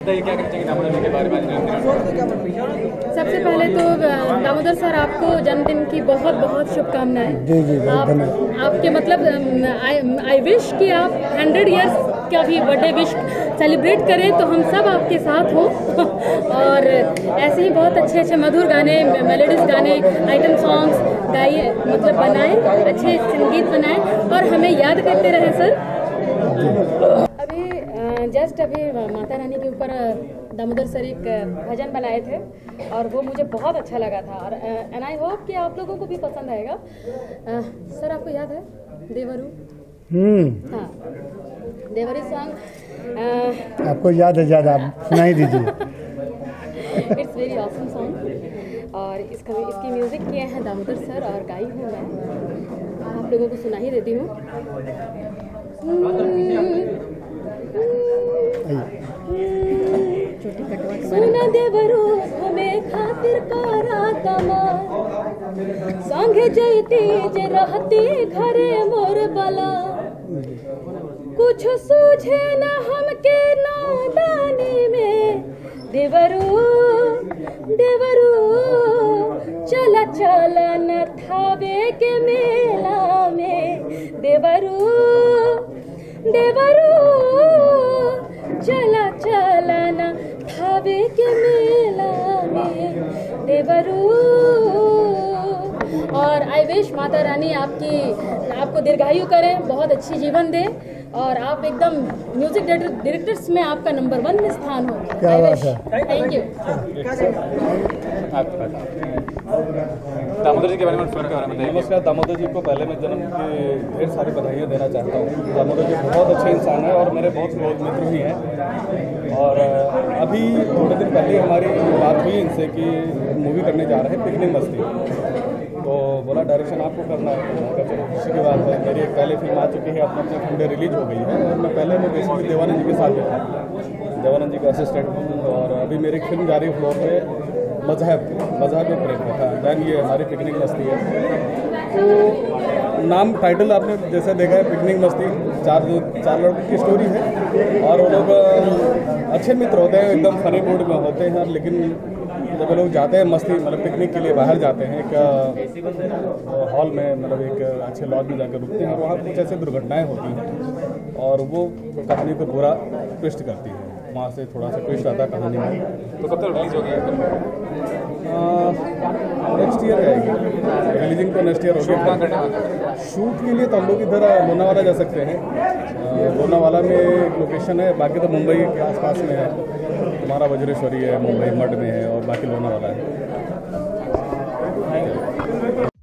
क्या कहना चाहिए दामोदर जी के बारे में? सबसे पहले तो दामोदर सर आपको जन्मदिन की बहुत बहुत शुभकामनाएं। जी जी आपके मतलब आई विश कि आप 100 इयर्स का भी बर्थडे विश सेलिब्रेट करें तो हम सब आपके साथ हो और ऐसे ही बहुत अच्छे अच्छे मधुर गाने, मेलोडियस गाने, आइटम सॉन्ग्स गाइए, मतलब बनाएं, अच्छे संगीत बनाएं और हमें याद करते रहे सर। अभी माता रानी के ऊपर दामोदर सर एक भजन बनाए थे और वो मुझे बहुत अच्छा लगा था और एंड आई होप कि आप लोगों को भी पसंद आएगा। सर आपको याद है देवरू? हाँ, देवरी सॉन्ग आपको याद है? ज़्यादा आप सुना ही दीजिए। इट्स वेरी ऑसम सॉन्ग और इसकी म्यूज़िक किए हैं दामोदर सर और गाई हूँ मैं, आप लोगों को सुना ही देती हूँ। सुन देवरू हमें खातिर करा कमाल, संगे जैती जे रहती घरे मोर बला, कुछ सूझे न हमके नादानी में, देवरू देवरू चला चला न थावे के मेला में, देवरू देवरू चला चला न थावे के मेला में, देवरू। और आई विश माता रानी आपको दीर्घायु करें, बहुत अच्छी जीवन दे और आप एकदम म्यूजिक डायरेक्टर्स में आपका नंबर 1 में स्थान हो। क्या बात है, थैंक यू। दामोदर जी के बारे में बताइए। नमस्कार, दामोदर जी को पहले मैं जन्म की ढेर सारी बधाइयाँ देना चाहता हूँ। दामोदर जी बहुत अच्छे इंसान हैं और मेरे बहुत क्लोज मित्र भी हैं और अभी थोड़े दिन पहले हमारी बात हुई इनसे कि मूवी करने जा रहे हैं पिकनिक मस्ती, तो बोला डायरेक्शन आपको करना है। चलो खुशी की बात है, मेरी एक पहले फिल्म आ चुकी है, अपने फंडे रिलीज हो गई है और मैं पहले में बेसिकली देवानंद जी के साथ था, देवानंद जी का असिस्टेंट हूँ और अभी मेरी फिल्म जा रही है फ्लोर पे मजहब में प्रेम था। दैन ये हमारी पिकनिक मस्ती है, तो नाम टाइटल आपने जैसे देखा है पिकनिक मस्ती, चार लड़कों की स्टोरी है और वो लोग अच्छे मित्र होते हैं, एकदम फनी मूड में होते हैं, लेकिन जब लोग जाते हैं मस्ती मतलब पिकनिक के लिए बाहर जाते हैं एक हॉल में, मतलब एक अच्छे लॉज में जाकर रुकते हैं और वहाँ कुछ ऐसे दुर्घटनाएं होती हैं और वो कहानी को पूरा ट्विस्ट करती है, वहाँ से थोड़ा सा ट्विस्ट आता है कहानी में। तो कब तक रिलीज होगी? नेक्स्ट ईयर आएगी, रिलीजिंग तो नेक्स्ट ईयर होगी। शूट के लिए तो हम लोग इधर लोनावाला जा सकते हैं, लोनावाला में एक लोकेशन है, बाकी तो मुंबई के आसपास में है, हमारा वज्रेश्वरी है, मुंबई मड में है और बाकी लोनावाला है।